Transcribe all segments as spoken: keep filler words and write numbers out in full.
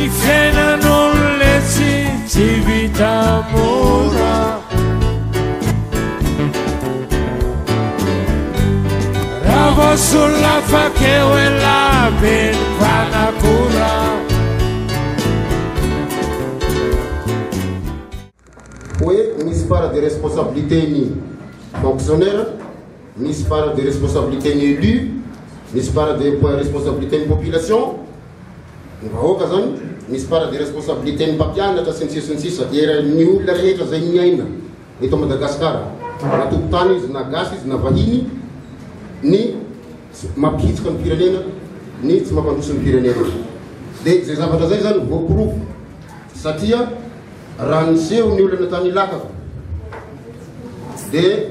Ny fiainan'olona tsy tsy vita mora, raha voasolona fakeo ela beny mpanakora. Hoe misy part de responsabilité ni fonctionnaire, misy part de responsabilité ni élu, misy part de responsabilité ni population. Vahoaka zany misy part de responsabilité ni mpampianatra sy ny sisa ny sisa. Era ny olona rehetra zay miaina eto Madagasikara, na tokotany izy na gasy izy na vahiny, ny mampihitsika ny firenena, ny tsy mampandroso ny firenena. Dia zay zavatra zay zany voapirofo satria raha niseho ny olona tany Ilaka dia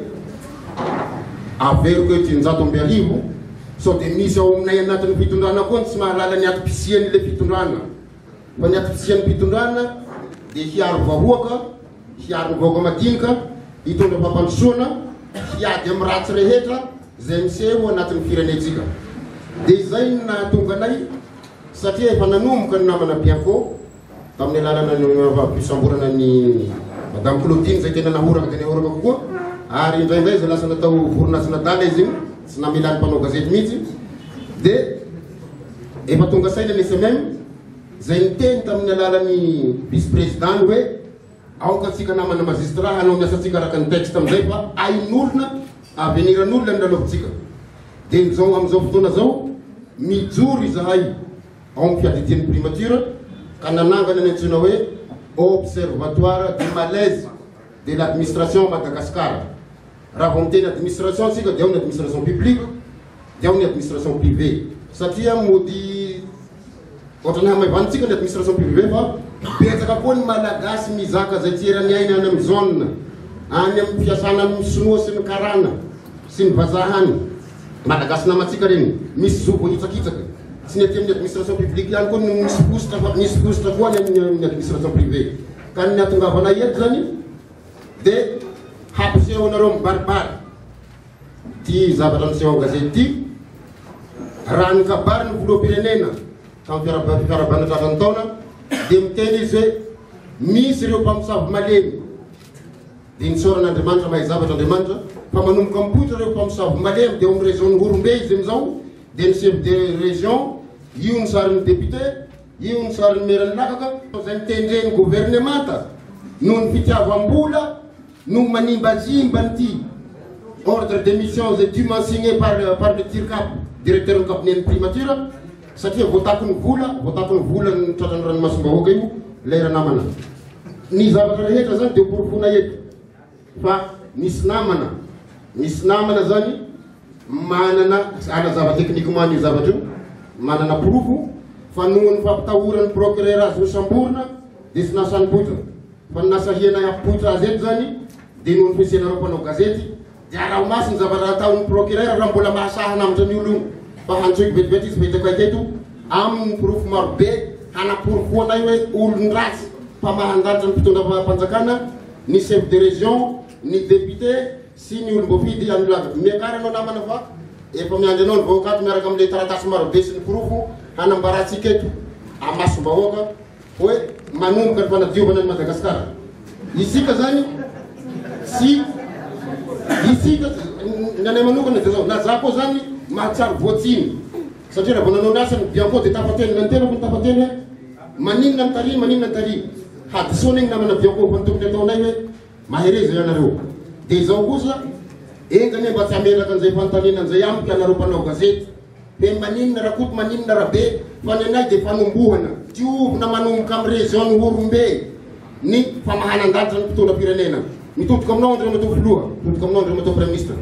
averiko etin-jato amby arivo sao dia misy ao aminay anatin'ny fitondrana koa tsy mahalala ny atom-pisian'ilay fitondrana. Fa ny atom-pisian'ny fitondrana dia hiaro vahoaka, hiaro ny vahoaka madinika, hitondra fampandrosoana, hiady amin'ny ratsy rehetra zay miseho anatin'ny firenentsika. Dia izay no nahatonga anay satria efa nanomboka ny namana Bianco tamin'ny alalana ny fisamborana ny Madame Claudine zay tena nahoraka tena nahoraka kokoa, ary indraindray zay lasa natao voronasa nadala izy igny tsy namelany mpanao gazety mihitsy. Dia efa tonga saina ny S M M zay niteny tamin'ny alalan'ny vice président hoe aoka atsika namana magistrat hanao miasantsika araka ny texte amizay fa ain'olona aveniran'olona ny lalaovitsika. Dia mizao amizao fotoana zao mijory zahay ao amin'ny fiadidian'ny primature ka nanangana ny antsoina hoe observatoire du malaise de l'administration Madagascar. Raha vao miteny administration sika dia ao ny administration publique, dia ao ny administration privée. Satria mody ohatrany hamaivanatsika ny administration privée fa betsaka koa ny malagasy mizaka zay tsy erany aina any amin'ny zone, any amin'ny fiasana amin'ny sinoa sy ny karana sy ny vazahany. Malagasy namatsika reny misy zobo hitsakitsaka. Tsy ny aty amin'ny administration publique ihany koa misy postre misy postre koa ny amin'ny administration privée. Ka ny atongavana eto zany dia hampiseho anareo mibaribary ty zavatra miseho ao gazety ty. Raha ny kabary ny voloham-pirenena tamin'ny fiarabana tratran'ny taona dia miteny izy hoe misy ireo mpamosavy malemy. Dia nisoran'Andriamanitra mahay zavatra Andriamanitra fa manomboka mipoitra ireo mpamosavy malemy dia ao amin'ny région ny Horombe izy amizao. Dia ny chef de région io ny sarin'ny député, io ny sarin'ny maire ny Lakaka zay mitendreny gouvernemanta noho ny fitiavam-bola no manimbazimba nyty ordre de mission zay dûment signé par par le TIRCAP, directeur ny cabinet ny primature, satria voatako ny vola voatako ny vola ny tratran'ny ranomasim-bahoaka io lera namana. Ny zavatra rehetra zany dia porofona eto fa misy namana misy namana zany manana ala zava teknikement ny zavatra io manana porofo fa noho ny fampitahoran'ny procureur azy ho samborina dia tsy nasany poitra fa ny nasahiana hampoitra azy eto zany dia noho ny fisianareo mpanao gazety dia araho masy ny zavatra ataon'ny procureur raha mbola mahasaha namatra ny olo io fa hantsoiky vetivety izy fahitako aketo amin'ny porofo marobe hanaporofoanay hoe olony ratsy mpamahandalitra ny mpitondra mpanjakana, ny chef de région, ny député sy ny olom-boafidy any Ilaka. Miakary anao namana fa efa miandry anao ny vahoakato miaraka amin'ilay taratasy marobe sy ny porofo hanambaratsika eto amasom-bahoaka hoe manomboka ny fanadiovana ny Madagasikara. Isika zany sy isika ny anay manokana dia zao na za koa zany mahatsiaro voatsiny satria raha vao nanao ny asany Bianco dia tafateny na ny tena ko tafateny hoe maninona ny tary maninona ny tary hadisoana igny namana Bianco fa ny tokony ataonay hoe mahereza ianareo. Dia izao kosa engany mba tsy hamelaka an'izay fanontaniana an'izay amiko ianareo mpanao gazety hoe maninona raha koto maninona raha be fa ny anay dia fanombohana tiovina manomboka amin'ny région ny Horombe ny famahanan-dalitra ny mpitondra firenena. Mitoboka aminao André Matao Filoha, mitoboka aminao André Matao Premier Ministre.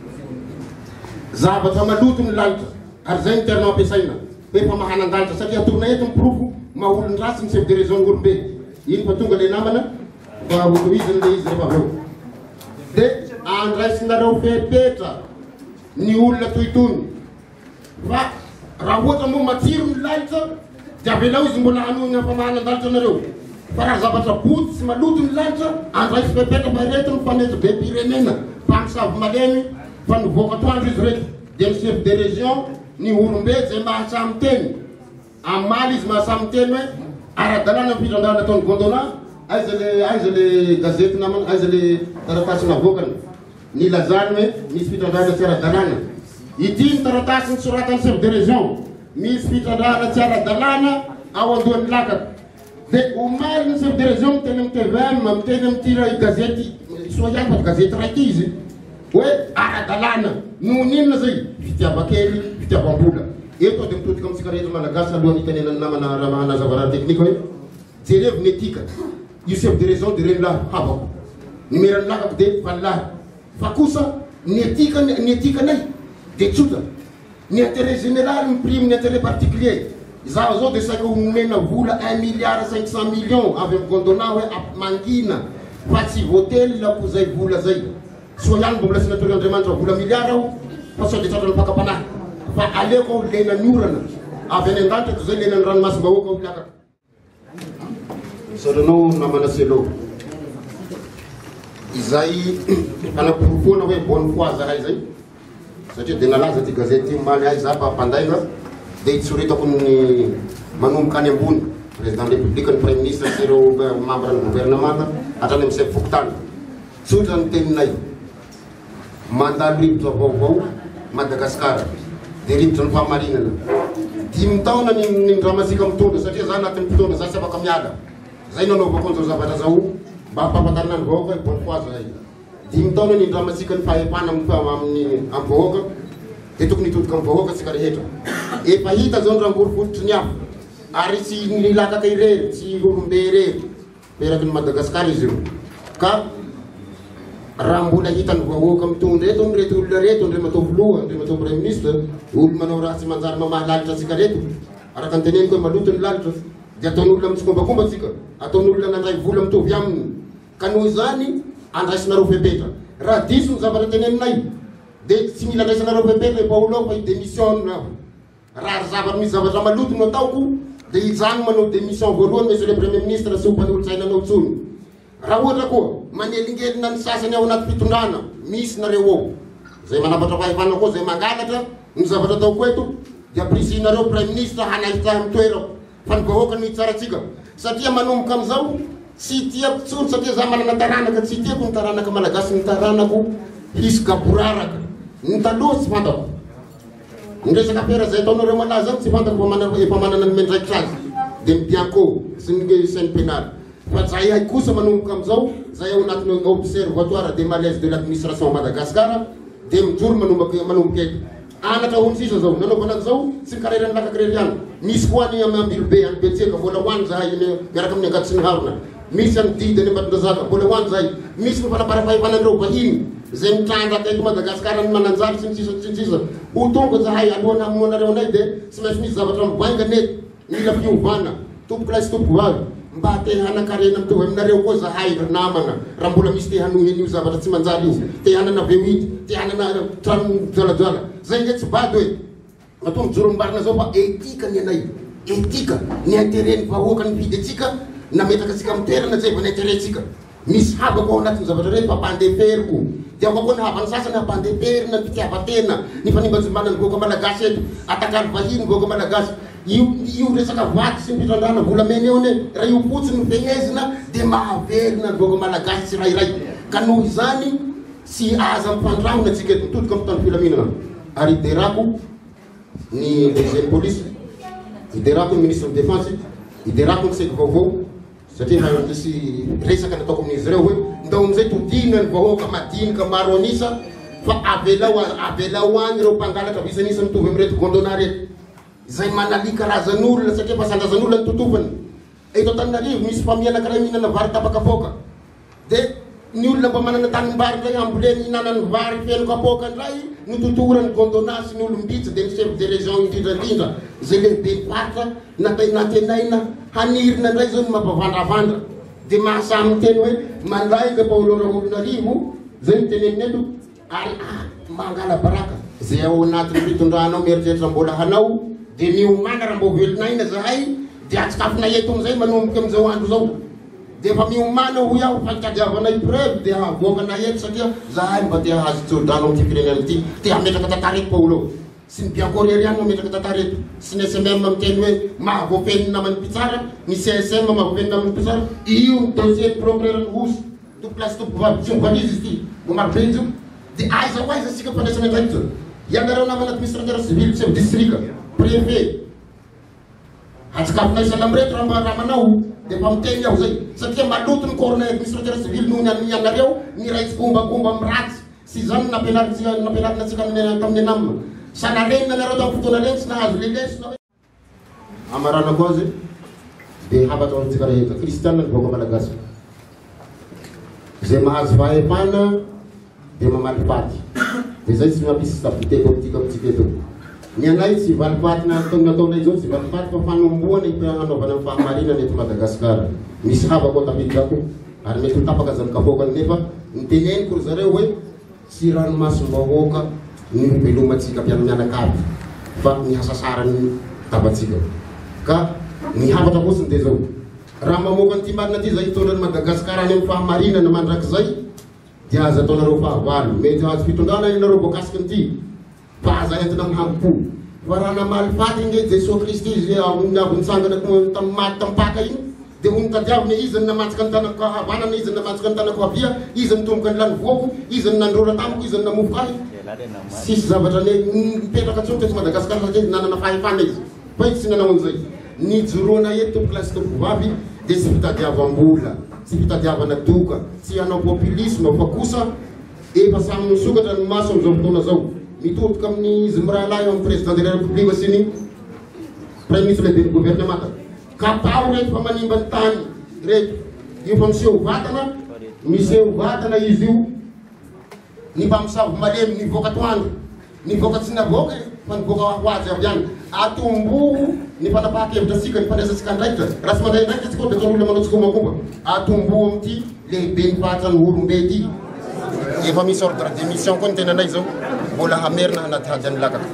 Zavatra maloto ny lalitra ary zay ny terme ampiasaina hoe famahanan-dalitra satria atorona eto ny porofo maholo ny ratsy ny chef de région ny Horombe. Iny fa tonga le namana fa hotoiziny le izy rehefa avy eo. Dia andraisinareo fepetra ny olona toitony fa raha ohatra moa matsiro ny lalitra dia avelao izy mbola hanoina famahanan-dalitra anareo. Fa raha zavatra boty sy maloto ny lalitra andraisy fepetra maretiny fanety be pirenena mpamosavy malemy fa nivoaka toandro izy reky. Dia ny chef de région ny Horombe zay mahasamy teny amaly izy mahasamy teny hoe ara-dalàna fitrandrana ataony Gondona, aiza le aiza le gazety namana, aiza le taratasy navokany nilazany hoe misy fitrandrana tsy ara-dalàna. Ity ny taratasy nisoratany chef de région, misy fitrandrana tsy ara-dalàna ao andohan'ny lakaka. De omaly ny chef de région miteny amin'ny T V M, miteny amin'ny gazety soa ihany fa gazety raiky izy hoe ara-dalàna. Noho n'inona zay? Fitiava-kely, fitiavam-bola. Eto dia mitodika amintsika rehetra malagasy alohan'ny itenenany namana raha manazava raha teknika hoe jerevy ny etika. Io chef de région de reny lahy havako. Numeran'ny lakako dia valolahy. Fa kosa ny etika ny etikanay dia tsotra. Ny intérêt général miprime ny intérêt particulier. Zaho zao dia saika omena vola un milliard cinq cent millions avy amin'ny Gondona hoe mangina fa tsy voately lako zay vola zay. Soa ihany mbo mbola senatoriandriamanitra vola milliard aho fa sao dia tratran'ny pakapanahy. Fa aleko aho lenany orana avy any an-danitra toy zay lenany ranomasim-bahoaka aho lakaka. Saranao namana selo izay anaporofona hoe bonne foi zahay zay satria dia nalaza ty gazety maly ahy za mpampandainga dia itsoritako ny manomboka any ambony président de république ny premier ministre sy ireo membre ny gouvernement hatrany amin'ny chef fokotany. Tsotra ny teninay mandalo rivotra vaovao Madagasikara dia rivotra ny fahamarinana. Dimy taona ny ndramasika mitondra satria za anatin'ny mpitondra za tsy afaka miala. Zay nanaovako an'izao zavatra zao mba hampafantarina ny vahoaka hoe bonne foi zahay. Dimy taona ny ndramasika ny fahefana amin'ny vahoaka dia tokony hitodika amin'ny vahoaka tsika rehetra. Efa hita zao ny ramborifolotry ny afo ary tsy ny lakaka irery, tsy olombe irery peraky ny Madagasikara izy io. Ka raha mbola hita ny vahoaka mitondra eto ny reto olona reto, ndre mataovy loha, ndre mataovy premier ministre, olo manao raha tsy manjary mamaha lalitra atsika reto, araka ny teneniko hoe maloto ny lalitra dia ataon'olona mitsikombakomba atsika, ataon'olona nandray vola mitovy aminy. Ka noho izany andraisinareo fepetra. Raha diso ny zavatra teneninay dia tsy mila andraisinareo fepetra Paolo ao fa démission na raha zavatra misy zavatra maloto no ataoko dia izany manao démission voalohany monsieur le premier ministre sy ompanolotsainanao tsony. Raha ohatra koa manelingelina ny sasany ao anaty fitondrana misy nareo ao zay manapatra fahefana koa zay mangalatra ny zavatra ataoko eto dia prisinareo premier ministre hanahitaha amin'ny toerao fa ny vahoaka ny tsaratsika satria manomboka amin'izao tsy tiako tsony satria za manana taranaka tsy tiako ny taranaka malagasy ny taranako hisy gaboraraka ny taloha tsy fantako ny resaka fera zay ataonareo malaza zany tsy fantako efa manana ny mendraikitra azy dia ny bianco sy ny scène pénale. Fa zahay ay kosa manomboka amin'izao zahay ao anatin'ny observatoire des malaises de l'administration Madagascar dia mijoro manomboka manomboka eto. Anatra ho sisa zao nanaovana an'izao tsy mikarerany lakakirery ihany. Misy koa ny ambilobe any Betseka mbola hoany zahay miaraka amin'ny Angaty sy ny Harona. Misy any Didiny Ambatorazaka mbola hoany zahay. Misy ny fanaparafahefanaandreo vahiny zay mitrandraka eto Madagasikara ny mananjary sy ny sisa sy ny sisa. Ho tonga zahay alohan'ny hamoanareo anay dia tsy maintsy misy zavatra mivaingana eto mila fiovana tomboky lahy sy tomboky vavy mba te hanakarena mitovy aminareo koa zahay namana raha mbola misy te hanohen'io zavatra tsy manjary io, te hanana veuity, te hanana trano joalajoala zay nge tsy bady hoe atao mijoro mbarina zao fa etika ny anay, etika ny intérêt ny vahoaka ny vidy atsika nametaka atsika amin'ny toerana zay va ny intérêt atsika. Misy havako ao anatin'ny zavatra rehetra fa mpandeferiko dia ako koa ny havany sasany hampandeferina ny fitiavatena ny fanimbajombana ny vahoaka malagasy eto atakalo vahiny vahoaka malagasy. Io io resaka vaty sy ny fitrandrana volamena eo ne raha io fotsiny fehezina dia mahavelona ny vahoaka malagasy tsirairay. Ka noho izany tsy aza mifandramina atsika eto mitodika amin'ny tany filaminana. Ary iderako ny D G police, iderako ny ministre de défense, iderako ny seko vaovao satria misy resaka nataoko amin'izy ireo hoe ndao amin'izay todina ny vahoaka madinika maro anisa fa avelao avelao any ireo mpangalatra visanisa mitovy amin'reto Gondona reto zay manali karazan'olona satria fa sandrazan'olona ny totofany. Eto Antananarivo misy famille anankiray mihinana vary tapakapoka dia ny olona mba manana tanimbary ndray amboleny hinanany vary feno kapoka ndray nototorany Gondona sy ny olombitsy dia ny chef de région indrindrandrindra zay lehibe paritra natenaina hanirina ndray zao ny mampavandravandra dia mahasamy teny hoe malaika Paolo Raholoanarivo zay ny teneniny eto ary mangala baraka zay ao anatin'ny fitondranao mieritreritra mbola hanao dia miomana raha mbo velonaina zahay dia atsikafona eto amin'izay manomboka amin'izao andro zao dia efa miomana ho iaho fankadiavanay preuve dia havoakana eto satria zahay mba te hahazo tsodrano amin'ity firenena ity te hametraka tantara eto Paolo sy ny biankôrery ihany mametraka tantareto sy ny S M M miteny hoe mahavoafenina amin'ny mpitsara ny C S M mahavoafenina amin'ny mpitsara io ny dossier procureur ny hosy tompo plasy tompo vavy tsy ovalizy izy ity mbo maro be izy de aiza ho aiza sika fandraisana andraikitra ianareo namana administrateur civil chef district préfet atsikafona isa lamreto raha manao de fa miteny aho zay satria maloto ny corona administrateur civil noho ny ianareo ny raitsy gombagomba amiratsy sy zany nampianarinatsika tamin'ny anamina sanarenina nareo tamin'ny fotoana reny sy nahazo lelesina amarana koa zay de habatra antsika rehetra kristianina ny vaoaka malagasy zay mahazo fahefana de mamaly paty de zay tsy mampisy stabilité politique amitsika eto ny anay tsy valipatina nataonay zao tsy valipaty fa fanomboana anaovana amin'ny fahamarinana eto Madagasikara misy havako tafidako ary mety ho tapaka zany kafoakany nefa niteneniko ry zareo hoe tsy ranomasom-bahoaka ny velomatsika mpiara-mianakavy fa ny hasasarany tabatsika ka ny havatra fosiny de zao raha mamoaka ny ty marina ty zay hitondra ny Madagasikara any amin'ny fahamarinana mandrakizay dia aza ataonareo fahavalo mety azo fitondrana ianareo voakasiky ny ty fa aza entina mihampo fa raha namaly faty nge Jesosy Kristy izy avy nitsangana tamin'ny maty tampaka iny de ho nitadiavina izy ny namatsika ny tanako havanana izy ny namatsika ny tanako havia izy nitomboka ny lany voako izy ny nandrora tamiko izy ny namofokahy sisy zavatra ne mipetraka tsotra eto Madagasikara satria nanana fahefana izy fa izy tsy nanao an'izay nijoroana eto tompo lasy tompo vavy de tsy fitadiavam-bola tsy fitadiavana doka tsy hanao populisme fa kosa efa samy misokatra ny maso am'izao fotoana zao mitoboka amin'ny izy mirahalahy amin'ny président de la république sy ny premier ministre lehibe ny gouvernement kapao reto fa manimba ny tany reto io fa miseho vatana miseho vatana izy io ny mpamosavy malemy nivoaka toandro nivoaka tsy navoaka fa nivoaka ho azy avy any atomboho ny fanapaha-kevitra atsika ny fandraisatsika andraikitra raha tsy mandray andraikitra tsika de olona manao tsikomakomba atomboho amity lehibe ny fahatra ny olombe ty efa misy ordre de mission koa ny tenanay zao mbola hamerina anaty hady any lakaka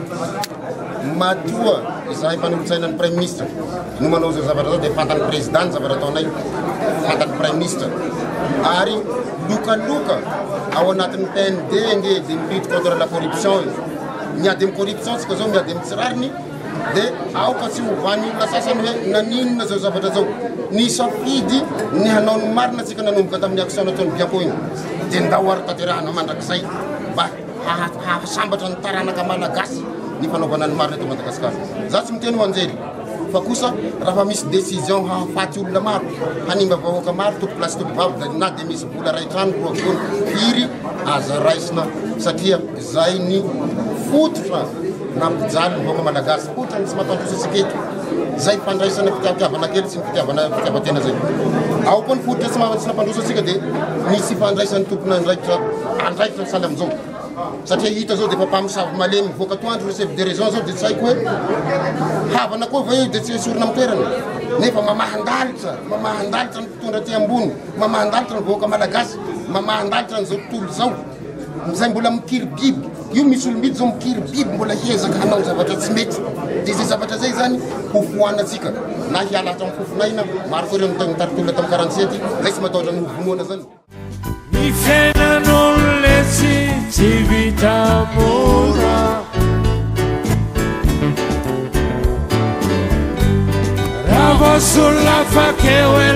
matoa izahay mpanolotsaina ny premier ministre no manao zao zavatra zao de fantany président ny zavatra ataonay fantany premier ministre ary lokaloka ao anatin'ny P N D nge de lutte contre la corruption miady amin'ny corruption tsika zao miady amin'ny tsirariny de aoka tsy hovany olona sasany hoe naninona zao zavatra zao ny safidy ny hanao ny marina tsika nanomboka tamin'ny action nataony biako iny de ndao ary tanterahana mandrakizay mba hahasambatra ny taranaka malagasy ny fanaovana ny marina eto Madagasikara za tsy miteny ho anjely fa kosa raha fa misy décision hahafaty olona maro hanimba vahoaka maro tompo plasy tompo vavy na de misy vola ray trano roa volo firy aza raisina satria zay ny fototra nampijaly ny vahoaka malagasy fototra ny tsy mampandrosa atsika eto zay fandraisana fitiavana kely sy ny fitiavana fitiavatena zay ao koa ny fototra tsy tsy nampandrosa atsika de misy fandraisany tompona andraikitra andraikitra saly am'izao satria hita zao de fa mpamosavy malemy mivoaka toandro chef de région zao de tsy haiko hoe havana koa va io de tsy esorina amin'ny toerana nefa mamahandalitra mamahandalitra ny mpitondra ty ambony mamahandalitra ny vahoaka malagasy mamahandalitra ny zao tontolo zao zay mbola mikiry biby io misy olombily zao mikiry biby mbola hiezaka hanao zavatra tsy mety de zay zavatra zay zany hofoanatsika na hialatra amin'ny fofonaina maro koa ireo nitaritola tamin'ny quarante-sept zay tsy matahotra ny hovomoana zany ny fiainan'olona tsy tsy vita mora raha voasolona fakeo